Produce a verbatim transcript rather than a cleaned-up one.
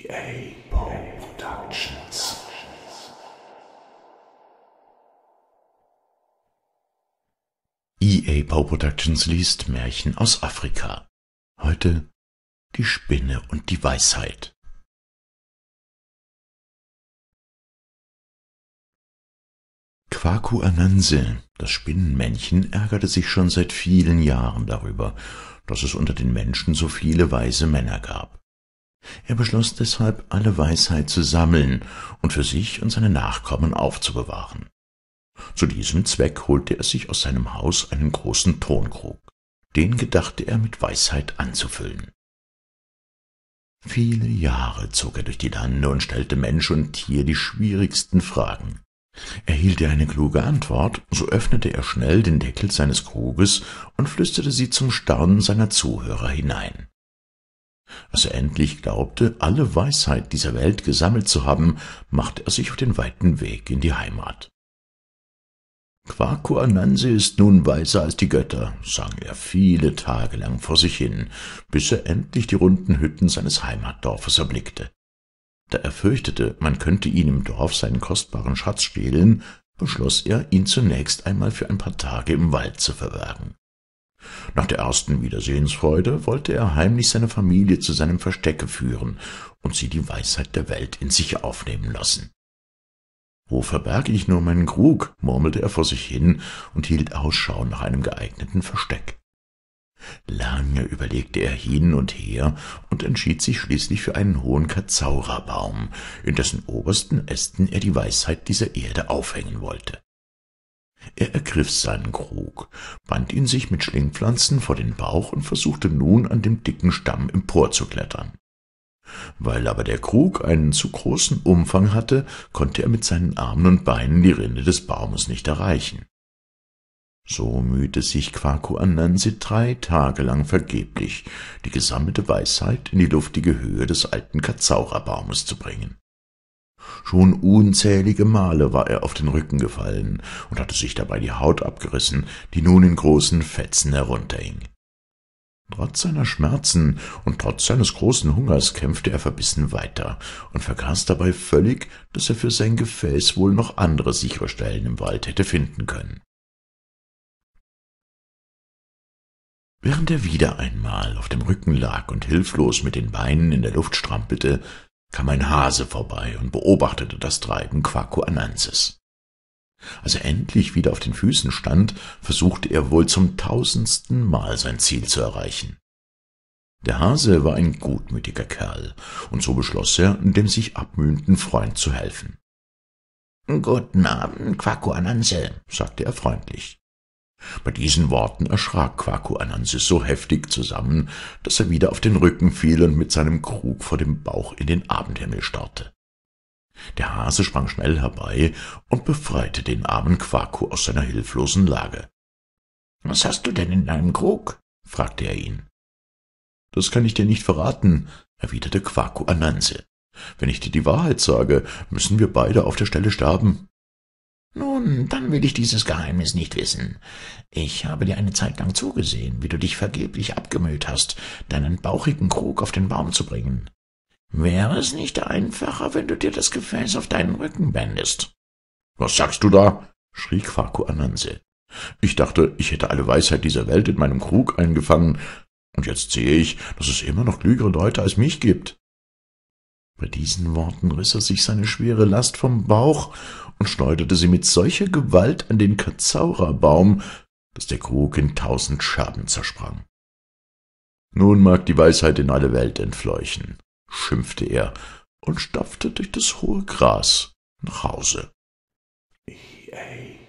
E A Poe Productions. E A Poe Productions liest Märchen aus Afrika. Heute die Spinne und die Weisheit. Kwaku Ananse, das Spinnenmännchen, ärgerte sich schon seit vielen Jahren darüber, dass es unter den Menschen so viele weise Männer gab. Er beschloss deshalb, alle Weisheit zu sammeln und für sich und seine Nachkommen aufzubewahren. Zu diesem Zweck holte er sich aus seinem Haus einen großen Tonkrug. Den gedachte er mit Weisheit anzufüllen. Viele Jahre zog er durch die Lande und stellte Mensch und Tier die schwierigsten Fragen. Erhielt er eine kluge Antwort, so öffnete er schnell den Deckel seines Kruges und flüsterte sie zum Staunen seiner Zuhörer hinein. Als er endlich glaubte, alle Weisheit dieser Welt gesammelt zu haben, machte er sich auf den weiten Weg in die Heimat. »Kwaku Ananse ist nun weiser als die Götter«, sang er viele Tage lang vor sich hin, bis er endlich die runden Hütten seines Heimatdorfes erblickte. Da er fürchtete, man könnte ihn im Dorf seinen kostbaren Schatz stehlen, beschloss er, ihn zunächst einmal für ein paar Tage im Wald zu verbergen. Nach der ersten Wiedersehensfreude wollte er heimlich seine Familie zu seinem Verstecke führen und sie die Weisheit der Welt in sich aufnehmen lassen. »Wo verberge ich nur meinen Krug?« murmelte er vor sich hin und hielt Ausschau nach einem geeigneten Versteck. Lange überlegte er hin und her und entschied sich schließlich für einen hohen Kazaurabaum, in dessen obersten Ästen er die Weisheit dieser Erde aufhängen wollte. Er ergriff seinen Krug, band ihn sich mit Schlingpflanzen vor den Bauch und versuchte nun, an dem dicken Stamm emporzuklettern. Weil aber der Krug einen zu großen Umfang hatte, konnte er mit seinen Armen und Beinen die Rinde des Baumes nicht erreichen. So mühte sich Kwaku Ananse drei Tage lang vergeblich, die gesammelte Weisheit in die luftige Höhe des alten Kazaurabaumes zu bringen. Schon unzählige Male war er auf den Rücken gefallen und hatte sich dabei die Haut abgerissen, die nun in großen Fetzen herunterhing. Trotz seiner Schmerzen und trotz seines großen Hungers kämpfte er verbissen weiter und vergaß dabei völlig, dass er für sein Gefäß wohl noch andere sichere Stellen im Wald hätte finden können. Während er wieder einmal auf dem Rücken lag und hilflos mit den Beinen in der Luft strampelte, kam ein Hase vorbei und beobachtete das Treiben Kwaku Ananses. Als er endlich wieder auf den Füßen stand, versuchte er wohl zum tausendsten Mal sein Ziel zu erreichen. Der Hase war ein gutmütiger Kerl, und so beschloss er, dem sich abmühenden Freund zu helfen. »Guten Abend, Kwaku Ananse«, sagte er freundlich. Bei diesen Worten erschrak Kwaku Ananse so heftig zusammen, dass er wieder auf den Rücken fiel und mit seinem Krug vor dem Bauch in den Abendhimmel starrte. Der Hase sprang schnell herbei und befreite den armen Kwaku aus seiner hilflosen Lage. »Was hast du denn in deinem Krug?« fragte er ihn. »Das kann ich dir nicht verraten«, erwiderte Kwaku Ananse. »Wenn ich dir die Wahrheit sage, müssen wir beide auf der Stelle sterben.« »Nun, dann will ich dieses Geheimnis nicht wissen. Ich habe dir eine Zeit lang zugesehen, wie du dich vergeblich abgemüht hast, deinen bauchigen Krug auf den Baum zu bringen. Wäre es nicht einfacher, wenn du dir das Gefäß auf deinen Rücken bändest?« »Was sagst du da?« schrie Kwaku Ananse. »Ich dachte, ich hätte alle Weisheit dieser Welt in meinem Krug eingefangen, und jetzt sehe ich, dass es immer noch klügere Leute als mich gibt.« Bei diesen Worten riss er sich seine schwere Last vom Bauch und schleuderte sie mit solcher Gewalt an den Kazaurabaum, dass der Krug in tausend Scherben zersprang. »Nun mag die Weisheit in alle Welt entfleuchen«, schimpfte er und stapfte durch das hohe Gras nach Hause. E A